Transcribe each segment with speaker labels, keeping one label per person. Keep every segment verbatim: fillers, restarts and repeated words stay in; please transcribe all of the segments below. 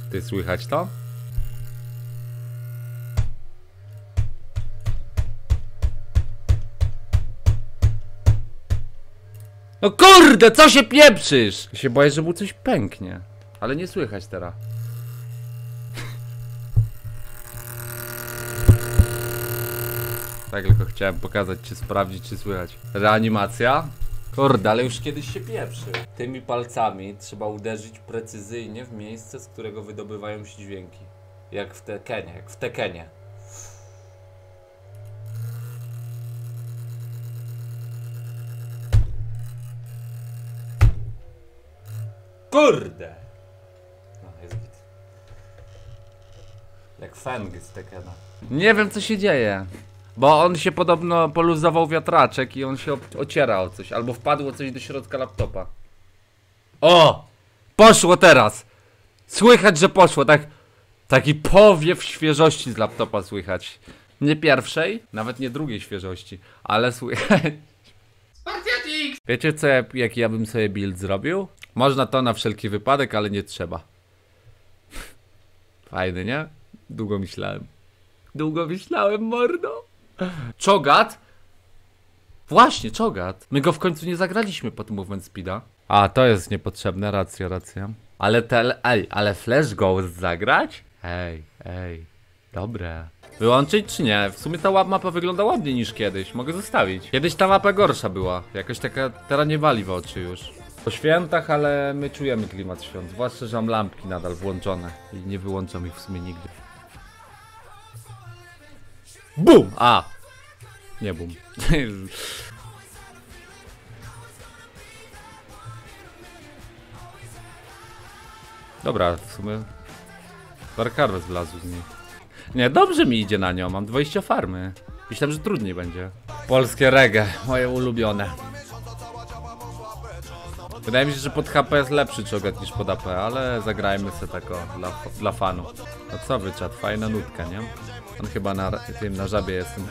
Speaker 1: Ty słychać to? No kurde, co się pieprzysz? Ja się boję, że mu coś pęknie. Ale nie słychać teraz. Tak tylko chciałem pokazać, czy sprawdzić, czy słychać. Reanimacja? Kurde, ale już kiedyś się pieprzy. Tymi palcami trzeba uderzyć precyzyjnie w miejsce, z którego wydobywają się dźwięki. Jak w Tekenie, jak w Tekenie. Kurde! No, jest git. Jak Feng z Tekena. Nie wiem, co się dzieje. Bo on się podobno poluzował wiatraczek i on się ociera o coś. Albo wpadło coś do środka laptopa. O! Poszło teraz! Słychać, że poszło, tak. Taki powiew świeżości z laptopa słychać. Nie pierwszej, nawet nie drugiej świeżości, ale słychać. Wiecie co, jaki ja bym sobie build zrobił? Można to na wszelki wypadek, ale nie trzeba. Fajny, nie? Długo myślałem. Długo myślałem, mordo. Cho'Gath? Właśnie, Cho'Gath. My go w końcu nie zagraliśmy pod movement speeda. A, to jest niepotrzebne, racja, racja. Ale te, ej, ale Flash Ghost zagrać? Ej, ej, dobre. Wyłączyć czy nie? W sumie ta mapa wygląda ładniej niż kiedyś, mogę zostawić. Kiedyś ta mapa gorsza była, jakoś taka, teraz nie wali w oczy już. Po świętach, ale my czujemy klimat świąt, zwłaszcza, że mam lampki nadal włączone i nie wyłączam ich w sumie nigdy. Bum! A! Nie bum. Dobra, w sumie Dark Harvest wlazł z niej. Nie, dobrze mi idzie na nią, mam dwadzieścia farmy. Myślałem, że trudniej będzie. Polskie reggae, moje ulubione. Wydaje mi się, że pod H P jest lepszy Cho'Gath niż pod A P, ale zagrajmy sobie tak o, dla, dla fanów. No co wy, czat, fajna nutka, nie? On chyba na tym, na żabie jestem.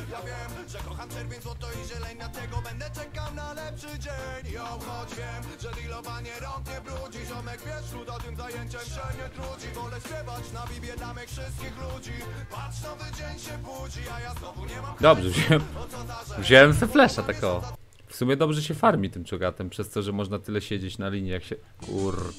Speaker 1: Dobrze, wziąłem, wziąłem se flasha tak o. W sumie dobrze się farmi tym Cho'Gathem, przez to, że można tyle siedzieć na linii, jak się... Kur...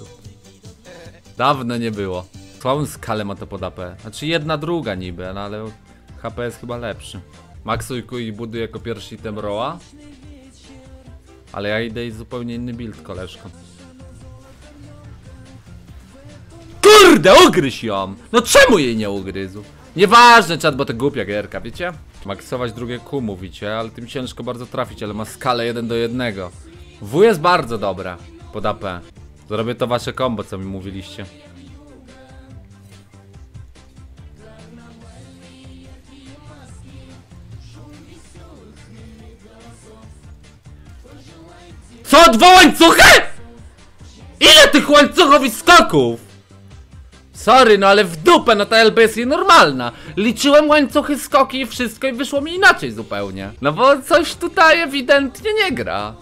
Speaker 1: Dawno nie było. Słabą skalę ma to pod A P. Znaczy jedna druga niby, no ale H P jest chyba lepszy. Maksuj i buduj jako pierwszy item Roa. Ale ja idę i zupełnie inny build, koleżko. Kurde, ugryź ją! No czemu jej nie ugryzł? Nieważne, czat, bo to głupia gierka, wiecie? Maksować drugie Q mówicie, ale tym ciężko bardzo trafić, ale ma skalę jeden do jednego. W jest bardzo dobre pod A P. Zrobię to wasze combo, co mi mówiliście. Co? Dwa łańcuchy?! Ile tych łańcuchów i skoków?! Sorry, no ale w dupę, no ta L B jest nienormalna. Liczyłem łańcuchy, skoki i wszystko i wyszło mi inaczej zupełnie. No bo coś tutaj ewidentnie nie gra.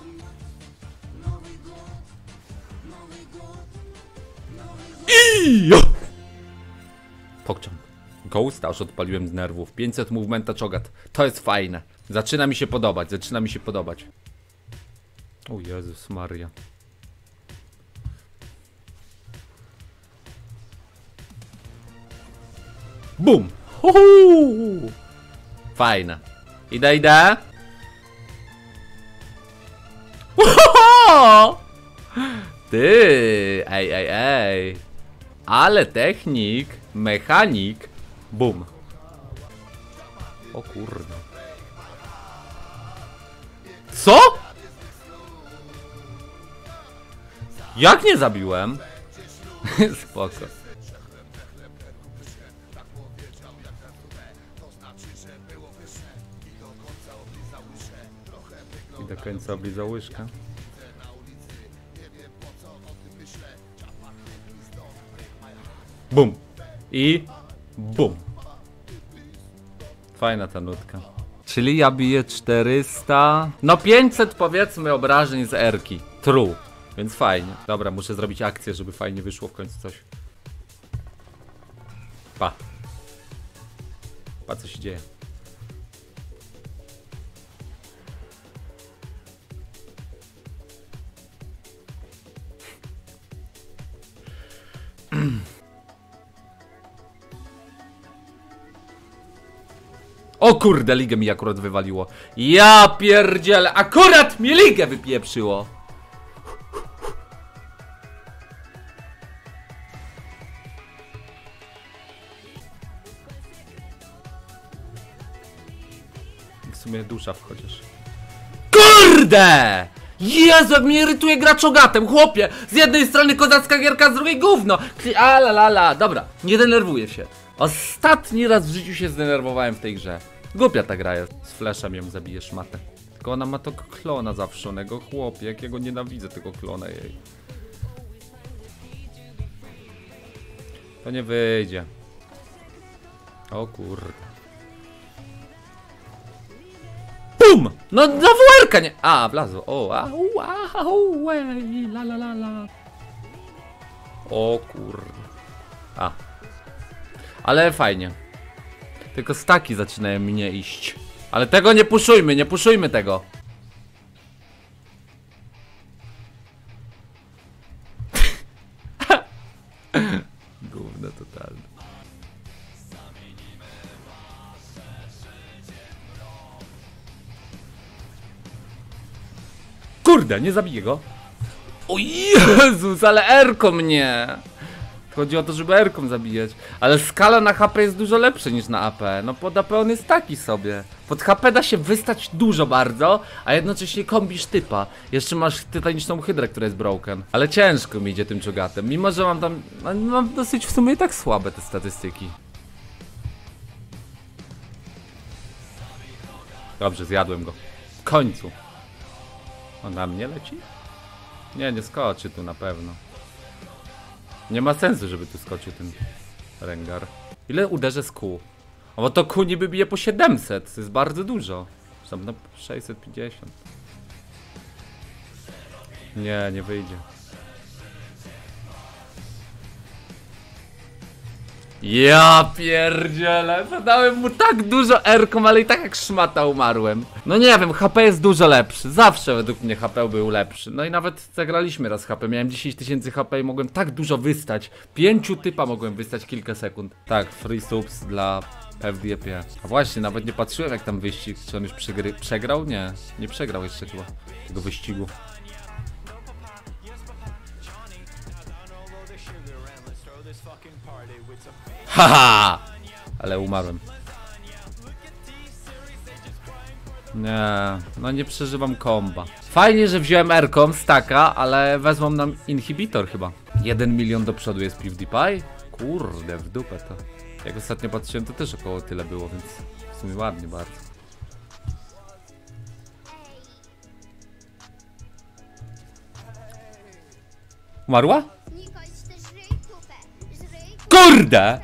Speaker 1: Ijo! Pokczam. Ghost, aż odpaliłem z nerwów. pięćset movementa Cho'Gath. To jest fajne. Zaczyna mi się podobać, zaczyna mi się podobać. O Jezus Maria. Bum! Uhu! Fajne. Idę, idę. Uhu! Ty! Ej, ej, ej. Ale technik, mechanik. Bum. O kurde. Co? Jak nie zabiłem? Spoko. I do końca oblizał łyżkę. Bum. I bum. Fajna ta nutka. Czyli ja biję czterysta... No pięćset powiedzmy obrażeń z erki. True. Więc fajnie. Dobra, muszę zrobić akcję, żeby fajnie wyszło w końcu coś. Pa. Pa, co się dzieje. O kurde, ligę mi akurat wywaliło. Ja pierdzielę, akurat mi ligę wypieprzyło. W sumie dusza wchodzisz. Kurde! Jezu, jak mnie irytuje gra czogatem, chłopie! Z jednej strony kozacka gierka, z drugiej gówno! A la la la, dobra, nie denerwuję się. Ostatni raz w życiu się zdenerwowałem w tej grze. Głupia ta gra jest. Z flashem ją zabijesz matę. Tylko ona ma to klona zawszonego, chłopie, jakiego nienawidzę tego klona jej. To nie wyjdzie. O kurde. BUM! No na W R ka nie... A, wlazło. O, au, au, ej, la la la la. O kurde. A. Ale fajnie. Tylko staki zaczynają mi nie iść. Ale tego nie puszujmy, nie puszujmy tego. Gówno totalne. Kurde, nie zabiję go. O Jezus, ale erko mnie. Chodzi o to, żeby erką zabijać. Ale skala na H P jest dużo lepsza niż na A P. No pod A P on jest taki sobie. Pod H P da się wystać dużo bardzo, a jednocześnie kombisz typa. Jeszcze masz tytaniczną hydrę, która jest broken. Ale ciężko mi idzie tym czogatem. Mimo, że mam tam... Mam dosyć w sumie i tak słabe te statystyki. Dobrze, zjadłem go. W końcu. On na mnie leci? Nie, nie skoczy tu na pewno. Nie ma sensu, żeby tu skoczył ten Rengar. Ile uderzę z Q? O, bo to Q niby bije po siedemset. To jest bardzo dużo. Tam na sześćset pięćdziesiąt. Nie, nie wyjdzie. Ja pierdzielę, zadałem mu tak dużo erką, ale i tak jak szmata umarłem. No nie wiem, H P jest dużo lepszy. Zawsze według mnie H P był lepszy. No i nawet zagraliśmy raz H P, miałem dziesięć tysięcy H P i mogłem tak dużo wystać. Pięciu typa mogłem wystać kilka sekund. Tak, free subs dla F D P. A właśnie, nawet nie patrzyłem jak tam wyścig, czy on już przegry przegrał? Nie, nie przegrał jeszcze chyba tego wyścigu. Haha! Ale umarłem. Nie, no nie przeżywam komba. Fajnie, że wziąłem erką staka, ale wezmą nam inhibitor chyba. Jeden milion do przodu jest PewDiePie? Kurde, w dupę to. Jak ostatnio patrzyłem, to też około tyle było, więc w sumie ładnie bardzo. Umarła? Kurde!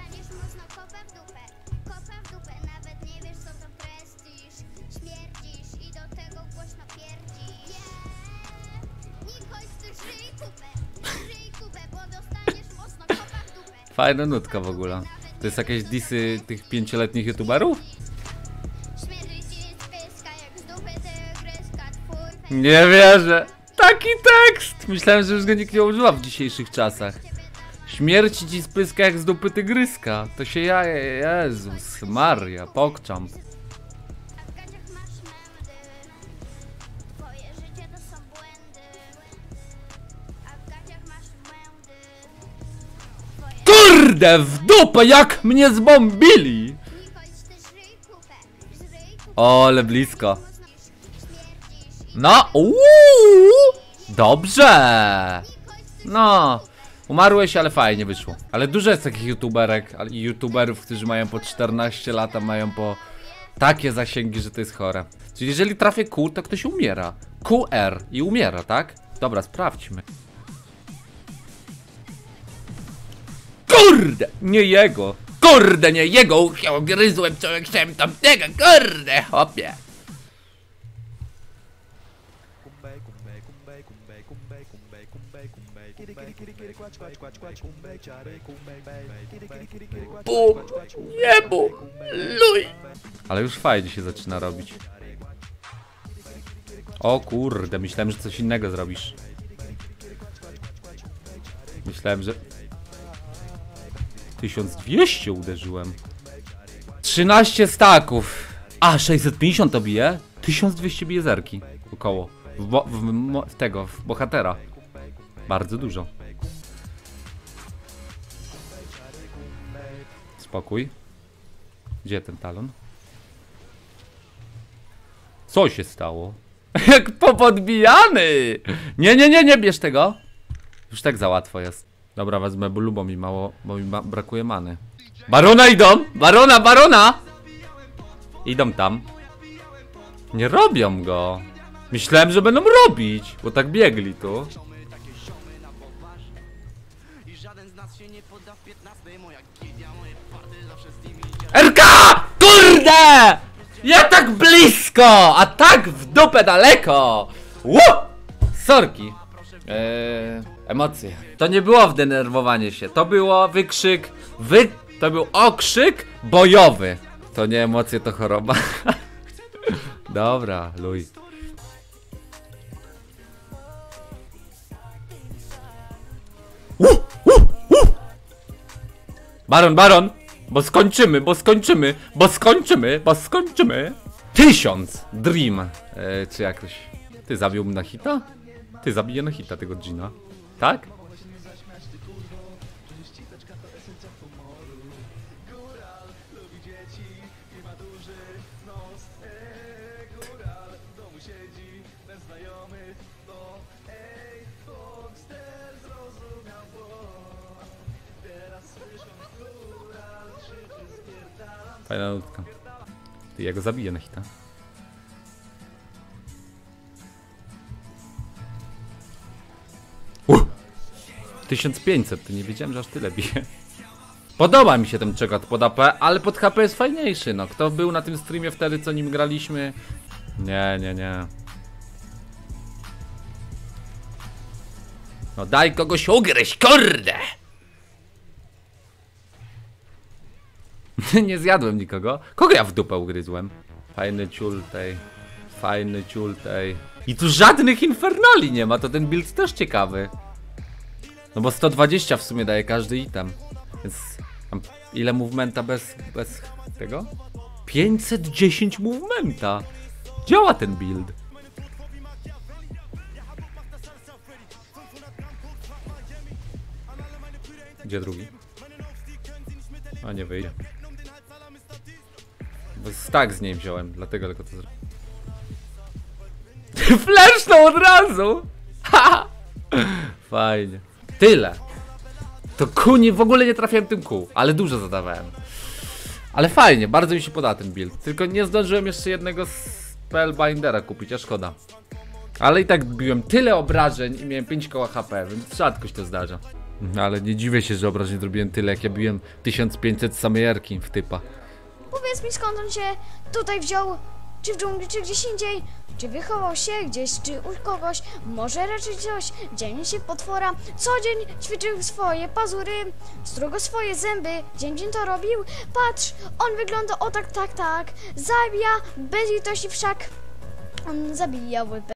Speaker 1: Fajna nutka w ogóle. To jest jakieś disy tych pięcioletnich youtuberów? Nie wierzę. Taki tekst! Myślałem, że już go nikt nie używa w dzisiejszych czasach. Śmierci ci spyska jak z dupy tygryska. To się ja... Jezus Maria, pokczam. Kurde, w dupę jak mnie zbombili! O, ale blisko. No, uuu, dobrze. No, umarłeś, ale fajnie wyszło. Ale dużo jest takich youtuberek i youtuberów, którzy mają po czternaście lat, a mają po takie zasięgi, że to jest chore. Czyli jeżeli trafię Q, to ktoś umiera. Q R i umiera, tak? Dobra, sprawdźmy. Kurde, nie jego. Kurde, nie jego. Ja gryzłem człowiek chciałem tamtego. Kurde, hopie. Bum! Nie bum! Luj! Ale już fajnie się zaczyna robić. O kurde, myślałem, że coś innego zrobisz. Myślałem, że... tysiąc dwieście uderzyłem. trzynaście staków. A, sześćset pięćdziesiąt to bije? tysiąc dwieście bije zerki. Około. W, bo, w, w tego, w bohatera. Bardzo dużo. Spokój. Gdzie ten talon? Co się stało? Jak popodbijany! Nie, nie, nie, nie bierz tego. Już tak za łatwo jest. Dobra, wezmę bulu, bo mi mało, bo mi ma, brakuje many. Barona idą! Barona, barona! Idą tam. Nie robią go. Myślałem, że będą robić, bo tak biegli tu. R K! Kurde! Ja tak blisko, a tak w dupę daleko. Ło! Sorki. Eee, emocje. To nie było wdenerwowanie się, to było wykrzyk, wy... To był okrzyk bojowy. To nie emocje, to choroba. Dobra, luj. Uh, uh, uh. Baron, baron! Bo skończymy, bo skończymy, bo skończymy, bo skończymy. Tysiąc! Dream. E, czy jakoś... Ty zabiłbym na hita? Ty zabiję na hita tego Gina. Tak? Fajna nutka. Ty, ja go zabiję na hita. Uh! tysiąc pięćset, to nie wiedziałem, że aż tyle bije. Podoba mi się ten czekot pod A P, ale pod H P jest fajniejszy, no. Kto był na tym streamie wtedy, co nim graliśmy? Nie, nie, nie. No daj kogoś ugryźć, kurde! Nie zjadłem nikogo. Kogo ja w dupę ugryzłem? Fajny ciul tej. Fajny ciul tej. I tu żadnych infernali nie ma, to ten build też ciekawy. No bo sto dwadzieścia w sumie daje każdy item. Więc mam ile movementa bez, bez tego? pięćset dziesięć movementa. Działa ten build. Gdzie drugi? A nie wyjdzie. Bo stack z niej wziąłem, dlatego tylko to zrobiłem. Fleszną od razu! Fajnie. Tyle. To kół nie, w ogóle nie trafiałem tym kół, ale dużo zadawałem. Ale fajnie, bardzo mi się podoba ten build. Tylko nie zdążyłem jeszcze jednego Spellbindera kupić, a szkoda. Ale i tak biłem tyle obrażeń i miałem pięć koła H P, więc rzadko się to zdarza. Ale nie dziwię się, że obrażeń zrobiłem tyle, jak ja biłem tysiąc pięćset samej jarki w typa.
Speaker 2: Powiedz mi, skąd on się tutaj wziął? Czy w dżungli, czy gdzieś indziej? Czy wychował się gdzieś, czy u kogoś? Może raczej coś? Dzień się potwora. Co dzień ćwiczył swoje pazury, strugo swoje zęby. Dzień dzień to robił. Patrz, on wygląda o tak, tak, tak. Zabija bez litości wszak. On zabijał